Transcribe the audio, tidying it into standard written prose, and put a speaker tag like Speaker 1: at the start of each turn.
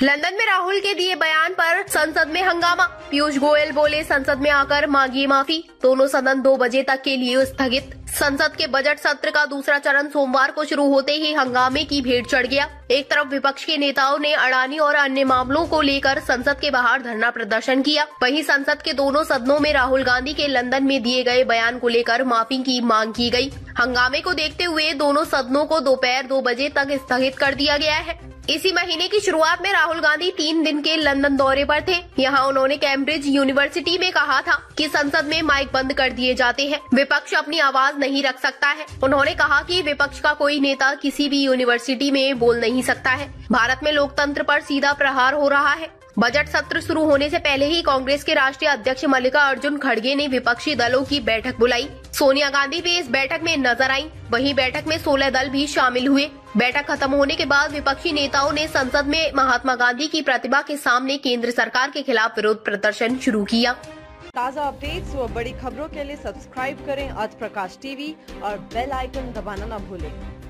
Speaker 1: London में राहुल के दिए बयान पर संसद में हंगामा। पीयूष गोयल बोले, संसद में आकर मांगी माफी। दोनों सदन 2 बजे तक के लिए स्थगित। संसद के बजट सत्र का दूसरा चरण सोमवार को शुरू होते ही हंगामे की भेंट चढ़ गया। एक तरफ विपक्ष के नेताओं ने अडानी और अन्य मामलों को लेकर संसद के बाहर धरना प्रदर्शन किया, वहीं संसद के दोनों सदनों में राहुल गांधी के लंदन में दिए गए बयान को लेकर माफी की मांग की गई। हंगामे को देखते हुए दोनों सदनों को दोपहर 2 बजे तक स्थगित कर दिया गया है। इसी महीने की शुरुआत में राहुल गांधी 3 दिन के लंदन दौरे पर थे। यहाँ उन्होंने कैम्ब्रिज यूनिवर्सिटी में कहा था कि संसद में माइक बंद कर दिए जाते हैं, विपक्ष अपनी आवाज नहीं रख सकता है। उन्होंने कहा कि विपक्ष का कोई नेता किसी भी यूनिवर्सिटी में बोल नहीं सकता है। भारत में लोकतंत्र पर सीधा प्रहार हो रहा है। बजट सत्र शुरू होने से पहले ही कांग्रेस के राष्ट्रीय अध्यक्ष मल्लिकार्जुन खड़गे ने विपक्षी दलों की बैठक बुलाई। सोनिया गांधी भी इस बैठक में नजर आईं। वहीं बैठक में 16 दल भी शामिल हुए। बैठक खत्म होने के बाद विपक्षी नेताओं ने संसद में महात्मा गांधी की प्रतिमा के सामने केंद्र सरकार के खिलाफ विरोध प्रदर्शन शुरू किया।
Speaker 2: ताज़ा अपडेट्स व बड़ी खबरों के लिए सब्सक्राइब करें आज प्रकाश टीवी और बेल आइकन दबाना न भूलें।